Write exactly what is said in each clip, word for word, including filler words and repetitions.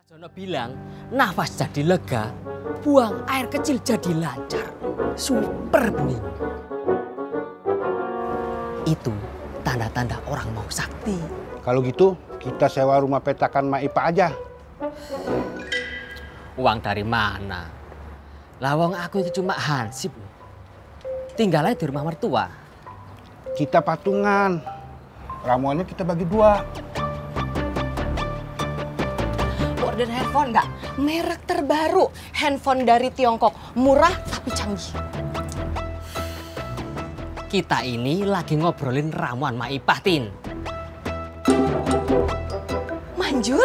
Jono bilang, nafas jadi lega, buang air kecil jadi lancar. Super bening. Itu tanda-tanda orang mau sakti. Kalau gitu, kita sewa rumah petakan Mak Ipa aja. Uang dari mana? Lawang aku itu cuma hansip. Tinggal aja di rumah mertua. Kita patungan. Ramuannya kita bagi dua. Order handphone nggak? Merek terbaru. Handphone dari Tiongkok. Murah tapi canggih. Kita ini lagi ngobrolin ramuan Mak Ipah, Tin. Manjur?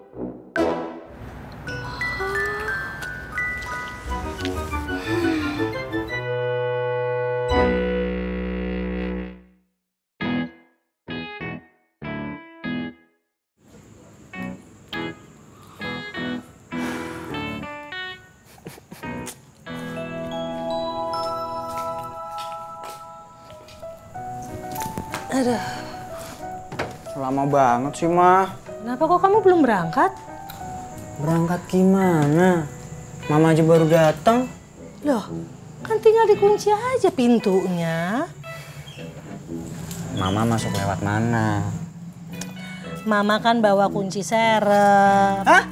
Aduh. Lama banget sih, Ma. Kenapa kok kamu belum berangkat? Berangkat gimana? Mama aja baru datang. Loh, kan tinggal dikunci aja pintunya. Mama masuk lewat mana? Mama kan bawa kunci serep. Hah?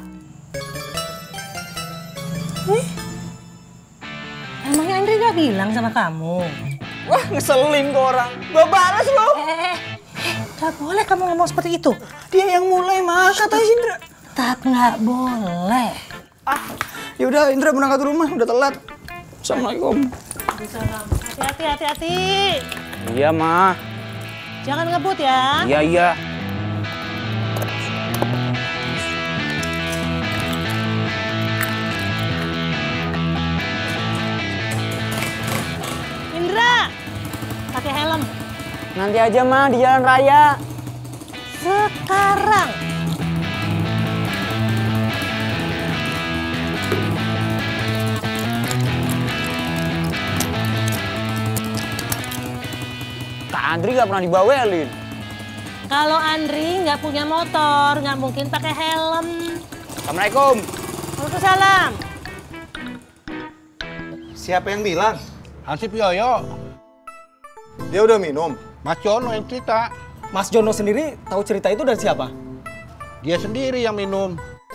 Eh? Emangnya Andri gak bilang sama kamu? Wah, ngeselin kok orang. Gua balas loh. Eh, eh, eh, gak boleh kamu ngomong seperti itu. Dia yang mulai, Ma. Katanya Indra. Tetap gak boleh. Ah, yaudah Indra berangkat rumah. Udah telat. Assalamualaikum. Hati-hati, hati-hati. Iya, Ma. Jangan ngebut ya. Iya, iya. Indra, pakai helm. Nanti aja, Ma, di jalan raya. Sekarang. Kak Andri gak pernah dibawelin. Kalau Andri nggak punya motor, nggak mungkin pakai helm. Assalamualaikum. Waalaikumsalam. Siapa yang bilang? Hansip Yoyo, Dia udah minum. Mas Jono yang cerita. Mas Jono sendiri tahu cerita itu dari siapa? Dia sendiri yang minum.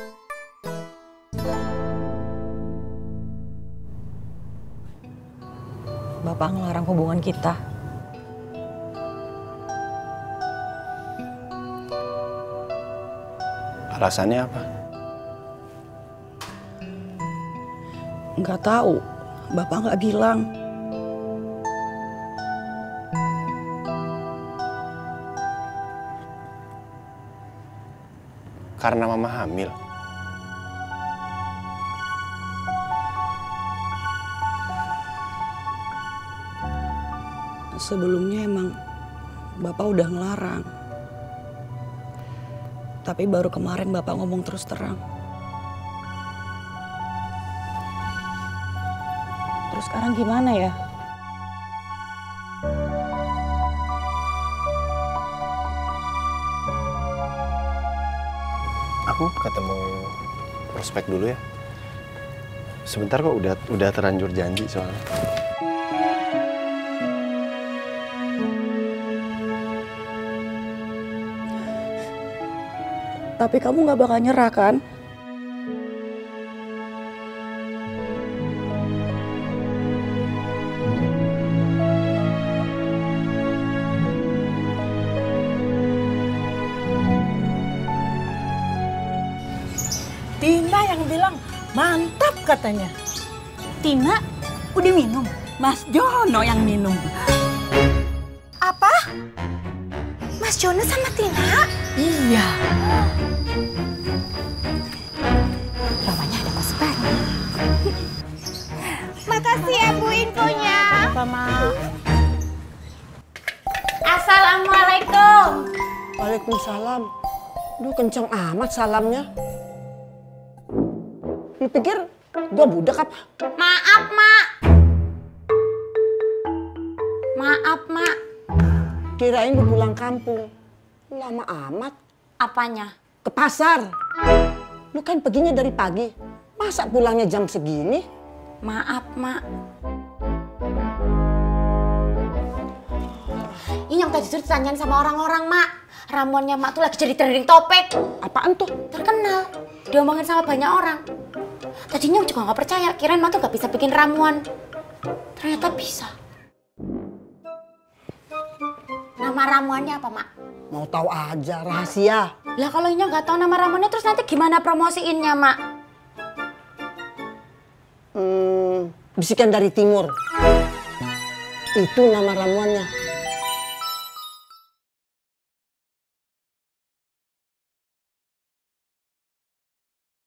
Bapak ngelarang hubungan kita. Alasannya apa? Nggak tahu. Bapak nggak bilang. Karena Mama hamil. Sebelumnya emang Bapak udah ngelarang. Tapi baru kemarin Bapak ngomong terus terang. Terus sekarang gimana ya? Aku ketemu prospek dulu ya. Sebentar kok udah udah terlanjur janji soalnya. Tapi kamu nggak bakal nyerah kan? Tina yang bilang mantap katanya. Tina udah minum, Mas Jono yang minum. Apa? Mas Jono sama Tina? Iya. Namanya ada Mas Ben. Makasih ya Bu infonya. Sama. Assalamualaikum. Waalaikumsalam. Duh, kenceng amat salamnya. Lu pikir gua budak apa? Maaf, Mak. Maaf, Mak. Kirain gua pulang kampung. Lama amat. Apanya? Ke pasar. Lu kan perginya dari pagi. Masa pulangnya jam segini? Maaf, Mak. Ini yang tadi tuh ditanyain sama orang-orang, Mak. Ramuannya Mak tuh lagi jadi trending topik. Apaan tuh? Terkenal. Diomongin sama banyak orang. Tadinya juga nggak percaya, kirain Mak tuh nggak bisa bikin ramuan. Ternyata bisa. Nama ramuannya apa, Mak? Mau tahu aja, rahasia. Lah kalau Inya nggak tahu nama ramuannya, terus nanti gimana promosiinnya, Mak? Hmm, bisikan dari timur. Itu nama ramuannya.